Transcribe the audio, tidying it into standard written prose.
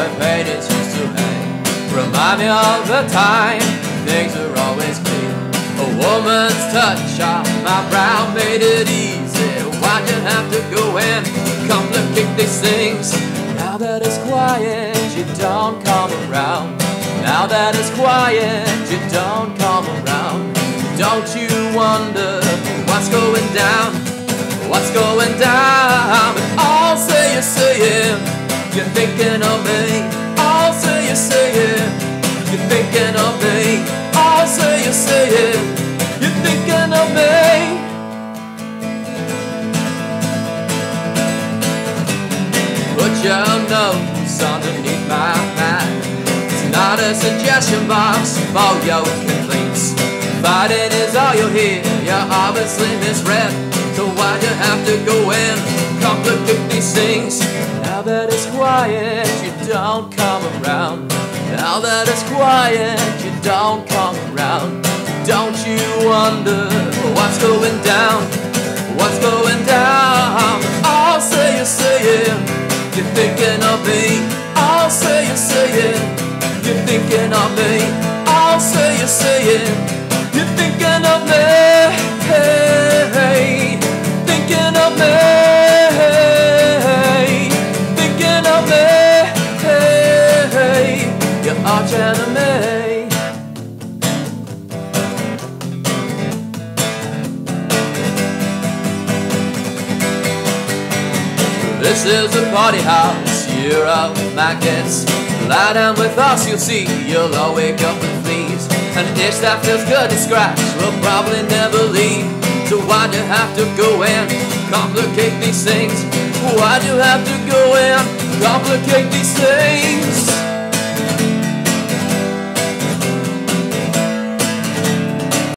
where paintings used to hang. Remind me of the time things were always clear. A woman's touch on my brow made it easy. Why'd you have to go and complicate these things? Now that it's quiet, you don't come around. Now that it's quiet, you don't come around. Don't you wonder what's going down? What's going down? But all say you're saying you're thinking of me. All say you're saying you're thinking of me. All say you're saying you're thinking of me. Put your nose underneath my hand. It's not a suggestion box for your complaints. Fighting is all you hear, you're obviously misread. So why'd you have to go and complicate these things? Now that it's quiet, you don't come around. Now that it's quiet, you don't come around. Don't you wonder what's going down? What's going down? All say you're saying you're thinking of me. All say you're saying you're thinking of me. All say you're saying you're thinking of me. Thinking of me. Thinking of me. Your arch enemy. This is a party house, you're out maggots. Lie down with us, you'll see, you'll all wake up with fleas. And a dish that feels good to scratch will probably never leave. So why'd you have to go and complicate these things? Why'd you have to go and complicate these things?